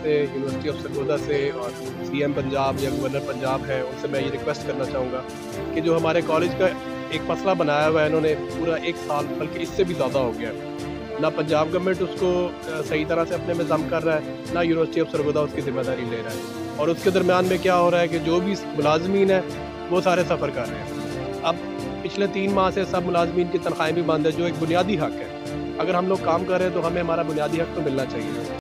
से, university of Sargodha से और सीएम पंजाब या गवर्नर पंजाब है, उनसे मैं ये रिक्वेस्ट करना चाहूँगा कि जो हमारे कॉलेज का एक मसला बनाया हुआ है इन्होंने पूरा 1 साल बल्कि इससे भी ज़्यादा हो गया है। ना पंजाब गवर्नमेंट उसको सही तरह से अपने में दम कर रहा है, ना यूनिवर्सिटी ऑफ सरगोदा उसकी ज़िम्मेदारी ले रहा है। और उसके दरमियान में क्या हो रहा है कि जो भी मुलाजमीन है वो सारे सफ़र कर रहे हैं। अब पिछले 3 माह से सब मुलाजमीन की तनख्वाहें भी बंद है, जो एक बुनियादी हक़ है। अगर हम लोग काम कर रहे हैं तो हमें हमारा बुनियादी हक़ तो मिलना चाहिए।